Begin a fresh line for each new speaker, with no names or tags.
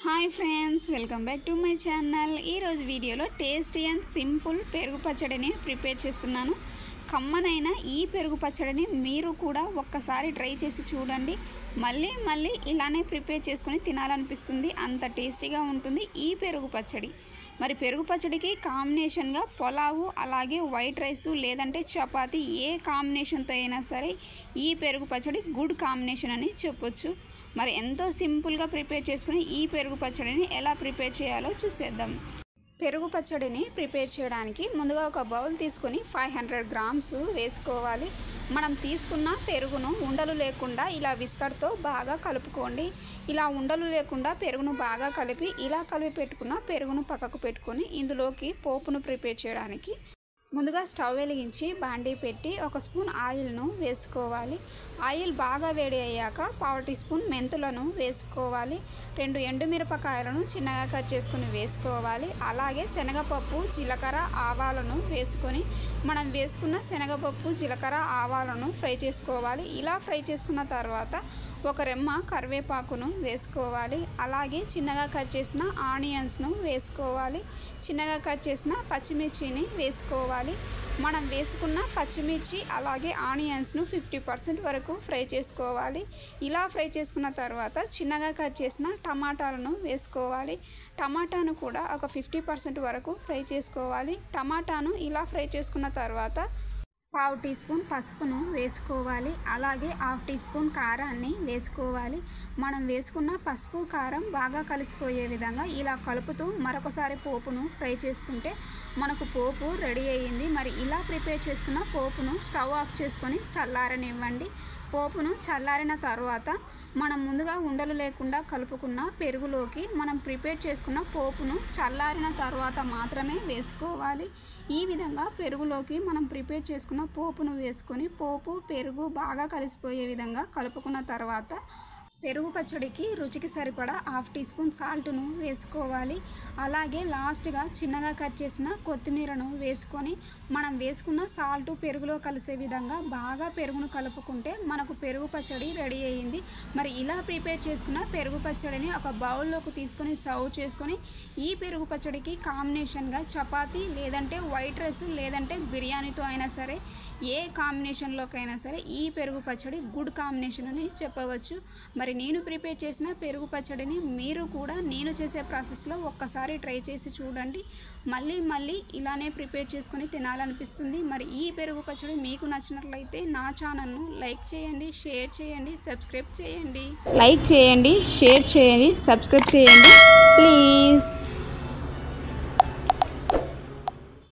Hi friends, welcome back to my channel. ఈరోజు వీడియోలో tasty and simple పెరుగు పచ్చడిని ప్రిపేర్ చేస్తున్నాను. కమ్మనైన ఈ పెరుగు పచ్చడిని మీరు కూడా ఒక్కసారి ట్రై చేసి చూడండి. మళ్ళీ ఇలానే ప్రిపేర్ చేసుకొని తినాలనిపిస్తుంది. అంత టేస్టీగా ఉంటుంది ఈ పెరుగు పచ్చడి. మరి పెరుగు పచ్చడికి కాంబినేషన్గా పులావు, అలాగే వైట్ రైసు లేదంటే చపాతీ, ఏ కాంబినేషన్తో అయినా సరే ఈ పెరుగు పచ్చడి గుడ్ కాంబినేషన్ అని చెప్పొచ్చు. మరి ఎంతో సింపుల్గా ప్రిపేర్ చేసుకుని ఈ పెరుగు పచ్చడిని ఎలా ప్రిపేర్ చేయాలో చూసేద్దాం. పెరుగు పచ్చడిని ప్రిపేర్ చేయడానికి ముందుగా ఒక బౌల్ తీసుకొని 500 గ్రామ్స్ వేసుకోవాలి. మనం తీసుకున్న పెరుగును ఉండలు లేకుండా ఇలా విస్కర్తో బాగా కలుపుకోండి. ఇలా ఉండలు లేకుండా పెరుగును బాగా కలిపి ఇలా కలిపి పెట్టుకున్న పెరుగును పక్కకు పెట్టుకొని ఇందులోకి పోపును ప్రిపేర్ చేయడానికి ముందుగా స్టవ్ వెలిగించి బాండీ పెట్టి 1 స్పూన్ ఆయిల్ను వేసుకోవాలి. ఆయిల్ బాగా వేడి అయ్యాక 1/2 టీ స్పూన్ మెంతులను వేసుకోవాలి. 2 ఎండుమిరపకాయలను చిన్నగా కట్ చేసుకుని వేసుకోవాలి. అలాగే శనగపప్పు, జీలకర్ర, ఆవాలను వేసుకొని మనం వేసుకున్న శనగపప్పు, జీలకర్ర, ఆవాలను ఫ్రై చేసుకోవాలి. ఇలా ఫ్రై చేసుకున్న తర్వాత 1 రెమ్మ కరివేపాకును వేసుకోవాలి. అలాగే చిన్నగా కట్ చేసిన ఆనియన్స్ను వేసుకోవాలి. చిన్నగా కట్ చేసిన పచ్చిమిర్చిని వేసుకోవాలి. మనం వేసుకున్న పచ్చిమిర్చి అలాగే ఆనియన్స్ను 50% వరకు ఫ్రై చేసుకోవాలి. ఇలా ఫ్రై చేసుకున్న తర్వాత చిన్నగా కట్ చేసిన టమాటాలను వేసుకోవాలి. టమాటాను కూడా ఒక 50% వరకు ఫ్రై చేసుకోవాలి. టమాటాను ఇలా ఫ్రై చేసుకున్న తర్వాత 1/2 టీ స్పూన్ పసుపును వేసుకోవాలి. అలాగే 1/2 టీ స్పూన్ కారాన్ని వేసుకోవాలి. మనం వేసుకున్న పసుపు, కారం బాగా కలిసిపోయే విధంగా ఇలా కలుపుతూ మరొకసారి పోపును ఫ్రై చేసుకుంటే మనకు పోపు రెడీ అయ్యింది. మరి ఇలా ప్రిపేర్ చేసుకున్న పోపును స్టవ్ ఆఫ్ చేసుకొని చల్లారనివ్వండి. పోపును చల్లారిన తర్వాత మనం ముందుగా ఉండలు లేకుండా కలుపుకున్న పెరుగులోకి మనం ప్రిపేర్ చేసుకున్న పోపును చల్లారిన తర్వాత మాత్రమే వేసుకోవాలి. ఈ విధంగా పెరుగులోకి మనం ప్రిపేర్ చేసుకున్న పోపును వేసుకొని పోపు, పెరుగు బాగా కలిసిపోయే విధంగా కలుపుకున్న తర్వాత పెరుగు పచ్చడికి రుచికి సరిపడా 1/2 టీ స్పూన్ సాల్ట్ను వేసుకోవాలి. అలాగే లాస్ట్గా చిన్నగా కట్ చేసిన కొత్తిమీరను వేసుకొని మనం వేసుకున్న సాల్ట్ పెరుగులో కలిసే విధంగా బాగా పెరుగును కలుపుకుంటే మనకు పెరుగు పచ్చడి రెడీ అయ్యింది. మరి ఇలా ప్రిపేర్ చేసుకున్న పెరుగు పచ్చడిని ఒక బౌల్లోకి తీసుకొని సర్వ్ చేసుకొని ఈ పెరుగు పచ్చడికి కాంబినేషన్గా చపాతీ లేదంటే వైట్ రైస్ లేదంటే బిర్యానీతో అయినా సరే, ఏ కాంబినేషన్లోకైనా సరే ఈ పెరుగు పచ్చడి గుడ్ కాంబినేషన్ అని చెప్పవచ్చు. మరి నేను ప్రిపేర్ చేసిన పెరుగు పచ్చడిని మీరు కూడా నేను చేసే ప్రాసెస్లో ఒక్కసారి ట్రై చేసి చూడండి. మళ్ళీ ఇలానే ప్రిపేర్ చేసుకొని తినాలనిపిస్తుంది. మరి ఈ పెరుగు పచ్చడి మీకు నచ్చినట్లయితే నా ఛానల్ను లైక్ చేయండి, షేర్ చేయండి, సబ్స్క్రైబ్ చేయండి. లైక్ చేయండి, షేర్ చేయండి, సబ్స్క్రైబ్ చేయండి ప్లీజ్.